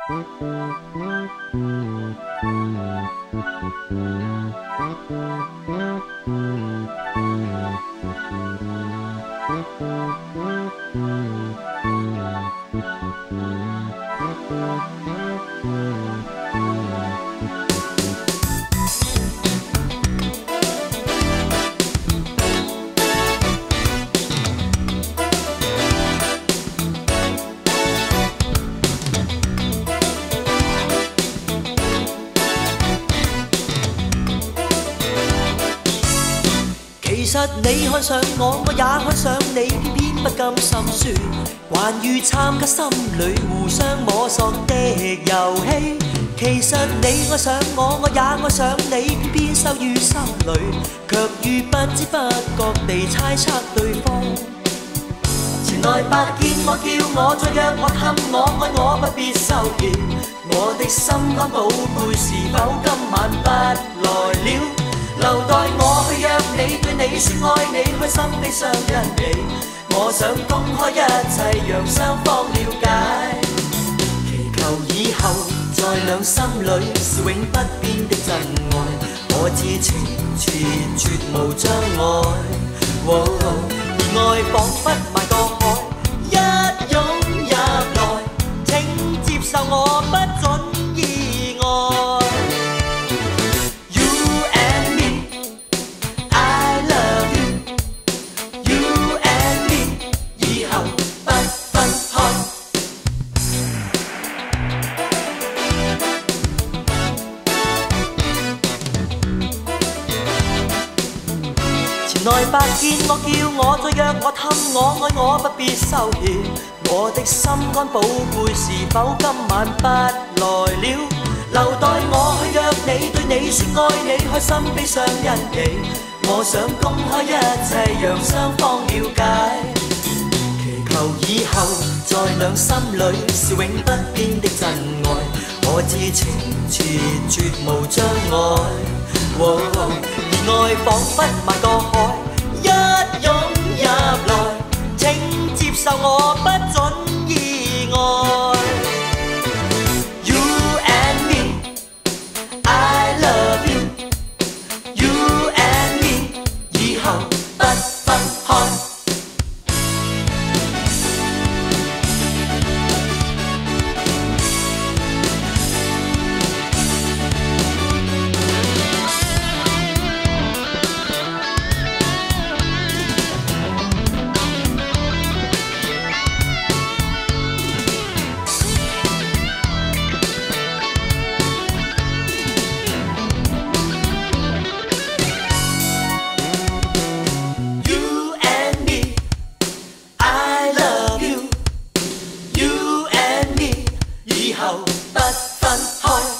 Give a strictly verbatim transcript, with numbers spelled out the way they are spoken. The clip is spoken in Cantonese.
其實你看上我，我也看上你，偏偏不甘心說。關於參加心裏互相摸索的遊戲，其實你愛上我，我也愛上你，偏偏收於心裏，卻於不知不覺地猜測對方。前來白見我，叫我再約我，氹我，愛我不必收斂。我的心肝寶貝是否今晚不來了？留待我去約你，對你說愛你，開心悲傷因你。我想公開一切，讓雙方了解。祈求以後在兩心裏是永不變的真愛。我知情切絕無障礙，哦哦、而愛彷彿萬個海，一湧入來，請接受我不准意外。來白見我，叫我再約我，氹我，愛我不必收斂。我的心肝寶貝是否今晚不來了？留待我去約你，對你說愛你，開心悲傷因你。我想公開一切，讓雙方了解。祈求以後在兩心裏是永不變的真愛。我知情切絕無障礙，哦、而愛彷彿萬個海，一湧入來，請接受我不准意外。You and me, I love you. You and me， 以後不分開。以後不分開。